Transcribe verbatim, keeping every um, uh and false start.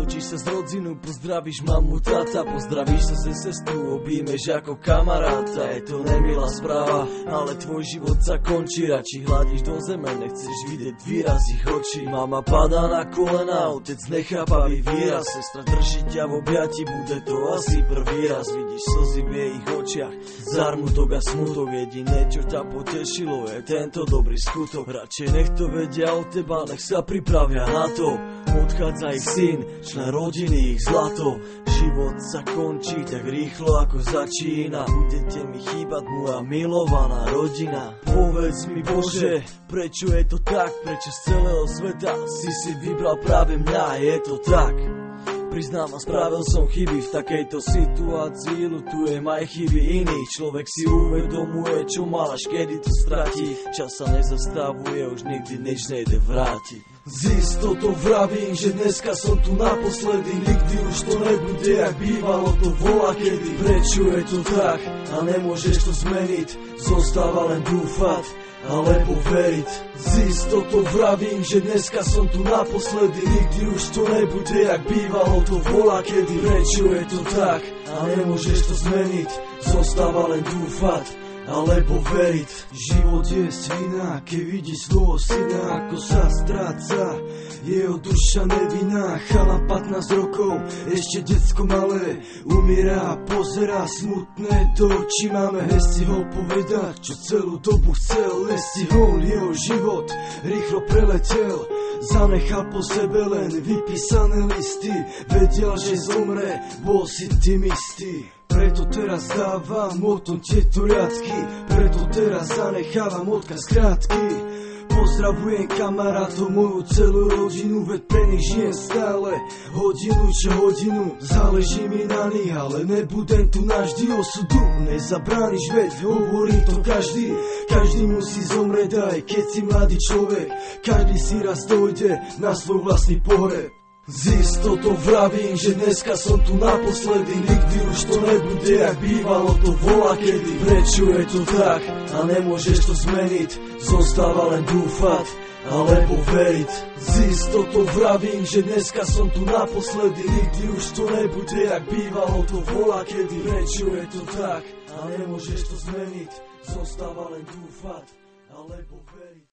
Zfotíš sa z rodzinu, pozdravíš mamu, tata, pozdravíš sa ze sestru, objímeš ako kamaráta. Je to nemilá správa, ale tvoj život sa končí. Radši hľadíš do zeme, nechceš vidieť výraz ich očí. Mama padá na kolena, otec nechápavý výraz, sestra drží ťa v objati, bude to asi prvý raz. Vidíš slzy v jej očiach, zármutok a smutok, jediné čo ťa potešilo je tento dobrý skutok. Radšej nech to vedia o teba, nech sa pripravia na to. Odchádza ich syn, člen rodiny, ich zlato. Život sa končí tak rýchlo ako začína. Budete mi chýbať moja milovaná rodina. Povedz mi Bože, prečo je to tak? Prečo z celého sveta si si vybral práve mňa? Je to tak? Priznávam, spravil som chyby, v takejto situácii ľutujem aj chyby iných. Človek si uvedomuje, čo mal, až kedy to stratí. Čas sa nezastavuje, už nikdy nič nejde vrátiť. Z istotou vravím, že dneska som tu naposledy, nikdy už to nebude, jak bývalo to volá kedy. Prečo je to tak a nemôžeš to zmeniť? Zostáva len dúfať alebo veriť. Z istotou vravím, že dneska som tu naposledy, nikdy už to nebude, jak bývalo to volá kedy. Prečo je to tak a nemôžeš to zmeniť? Zostáva len dúfať alebo veriť. Život je svina, keď vidí svojho syna, ako sa stráca jeho duša nevinná. Chala pätnásť rokov, ešte decko malé, umiera a pozerá smutné do očí máme. Nestihol povedať, čo celú dobu chcel, nestihol jeho život, rýchlo preletel. Zanechal po sebe len vypísané listy, vedel, že zomre, bol si tým istý. Preto teraz dávam o tom tieto riadky, preto teraz zanechávam odkaz krátky. Pozdravujem kamarátov, moju celú rodinu, veď pre nich žijem stále, hodinu čo hodinu. Záleží mi na nich, ale nebudem tu navždy, osudu nezabrániš, veď hovorí to každý. Každý musí zomrieť, aj keď si mladý človek, každý si raz dojde na svoj vlastný pohreb. Z istotou vravím, že dneska som tu naposledy, nikdy už to nebude, jak bývalo to volá kedy. Prečo je to tak a nemôžeš to zmeniť? Zostáva len dúfať alebo veriť. Z istotou vravím, že dneska som tu naposledy, nikdy už to nebude, jak bývalo to volá kedy. Prečo je to tak a nemôžeš to zmeniť? Zostáva len dúfať alebo veriť.